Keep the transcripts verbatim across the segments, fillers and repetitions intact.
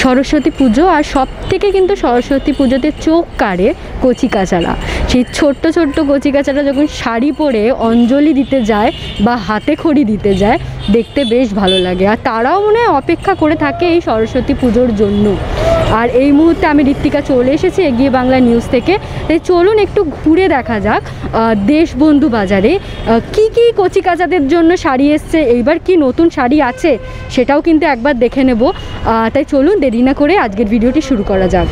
সরস্বতী পুজো, আর সব থেকে কিন্তু সরস্বতী পুজোতে চোখ কাড়ে কচিকাচারা। সেই ছোট্ট ছোট্ট কচিকাচারা যখন শাড়ি পরে অঞ্জলি দিতে যায় বা হাতে খড়ি দিতে যায়, দেখতে বেশ ভালো লাগে। আর তারাও মনে হয় অপেক্ষা করে থাকে এই সরস্বতী পুজোর জন্য। আর এই মুহূর্তে আমি ঋত্বিকা চলে এসেছি এগিয়ে বাংলা নিউজ থেকে। তাই চলুন একটু ঘুরে দেখা যাক দেশবন্ধু বাজারে কি কি কচিকাচাদের জন্য শাড়ি এসছে, এইবার কি নতুন শাড়ি আছে সেটাও কিন্তু একবার দেখে নেব। তাই চলুন দেরি না করে আজকের ভিডিওটি শুরু করা যাক।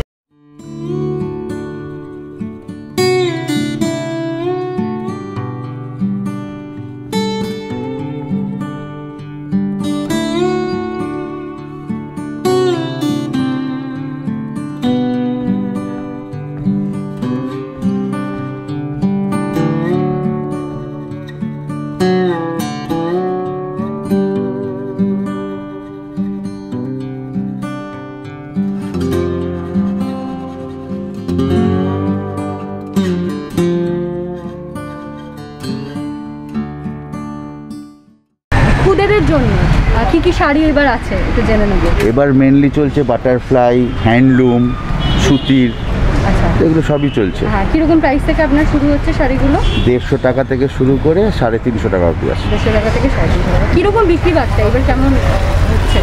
খুদেদের জন্য কি কি শাড়ি এবার আছে একটু জেনে নেব। এবার মেনলি চলছে বাটারফ্লাই, হ্যান্ডলুম, সুতির, আচ্ছা এগুলো সবই চলছে। হ্যাঁ, কিরকম প্রাইস থেকে আপনার শুরু হচ্ছে শাড়িগুলো? দেড়শো টাকা থেকে শুরু করে সাড়ে তিনশো টাকা অবধি আছে। দেড়শো টাকা থেকে সাড়ে তিনশো টাকা। কিরকম বিক্রি বাড়ছে এবার, কেমন হচ্ছে?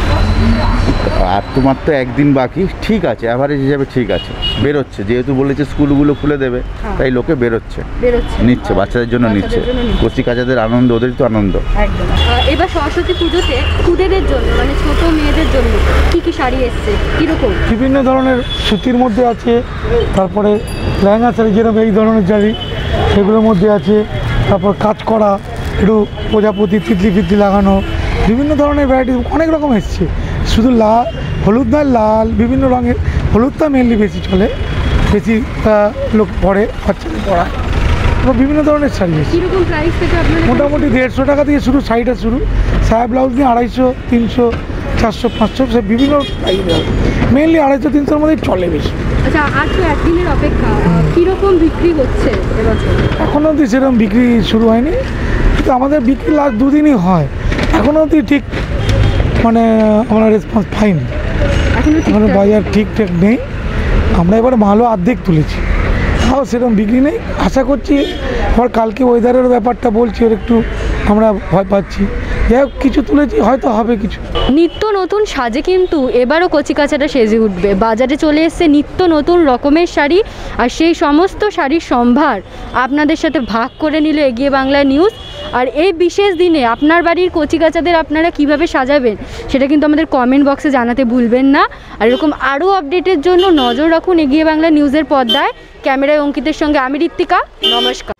আর তোমার তো একদিন বাকি, ঠিক আছে, অ্যাভারেজ হিসাবে ঠিক আছে, বেরোচ্ছে। যেহেতু বলেছে স্কুলগুলো খুলে দেবে, তাই লোকে বেরোচ্ছে, নিচ্ছে, বাচ্চাদের জন্য নিচ্ছে। কচি কাচাদের আনন্দ, ওদেরই তো আনন্দ। একদম। এবার সরস্বতী পুজোতে খুদেদের জন্য মানে ছোট মেয়েদের জন্য কি কি শাড়ি এসছে, কিরকম? বিভিন্ন ধরনের সুতির মধ্যে আছে, তারপরে লেহেঙ্গা শাড়ি যেরকম এই ধরনের শাড়ি সেগুলোর মধ্যে আছে, তারপর কাজ করা, একটু প্রজাপতি তিতলি ফিতলি লাগানো, বিভিন্ন ধরনের ভ্যারাইটি অনেক রকম এসছে। শুধু লাল, হলুদ নয়, লাল, বিভিন্ন রঙের। হলুদটা মেনলি বেশি চলে, বেশি লোক পরে, বাচ্চাদের পড়ায়। এবং বিভিন্ন ধরনের শাড়ি এসছে। মোটামুটি দেড়শো টাকা থেকে শুরু, শাড়িটা শুরু। সায়া ব্লাউজ দিয়ে আড়াইশো, তিনশো, চারশো, পাঁচশো, সে বিভিন্ন মেনলি আড়াইশো তিনশোর মধ্যেই চলে বেশি। আচ্ছা, আর তো একদিনের অপেক্ষা, কীরকম বিক্রি হচ্ছে এবছর? এখনও অবধি সেরকম বিক্রি শুরু হয়নি, কিন্তু আমাদের বিক্রি লাস্ট দুদিনই হয়। এখনও অবধি ঠিক মানে আমরা রেসপন্স পাইনি, এখনো বাজার ঠিকঠাক নেই। আমরা এবার মালও অর্ধেক তুলেছি, তাও সেরকম বিক্রি নেই। আশা করছি আবার কালকে ওয়েদারের ব্যাপারটা বলছি, ওর একটু আমরা ভয় পাচ্ছি। যাই হোক, কিছু তুলেছি, হয়তো হবে কিছু। নিত্য নতুন সাজে কিন্তু এবারও কচিকাচাটা সেজে উঠবে। বাজারে চলে এসছে নিত্য নতুন রকমের শাড়ি, আর সেই সমস্ত শাড়ির সম্ভার আপনাদের সাথে ভাগ করে নিল এগিয়ে বাংলা নিউজ। আর এই বিশেষ দিনে আপনার বাড়ির কচিকাচাদের আপনারা কিভাবে সাজাবেন সেটা কিন্তু আমাদের কমেন্ট বক্সে জানাতে ভুলবেন না। আর এরকম আরও আপডেটের জন্য নজর রাখুন এগিয়ে বাংলা নিউজের পর্দায়। ক্যামেরায় অঙ্কিতের সঙ্গে আমি ঋত্বিকা, নমস্কার।